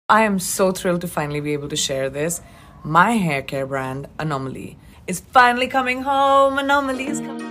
I am so thrilled to finally be able to share this. My hair care brand, Anomaly, is finally coming home. Anomaly is coming.